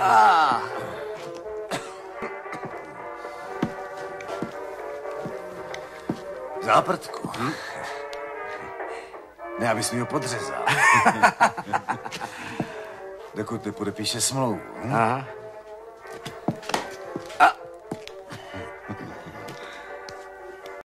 Záprtku. Ne, abys mi ho podřezal. Dokud nepodepíše smlouvu. Aha.